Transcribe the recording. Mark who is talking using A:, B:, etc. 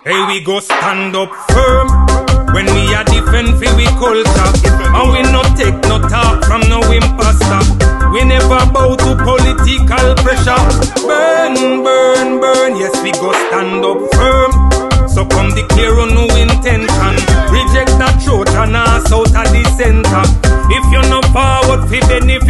A: Hey, we go stand up firm when we are defend for we culture. And we not take no talk from no imposter. We never bow to political pressure. Burn, burn, burn, yes, we go stand up firm. So come declare on no intention. Reject that Trojan ass out of the center. If you're not forward for benefit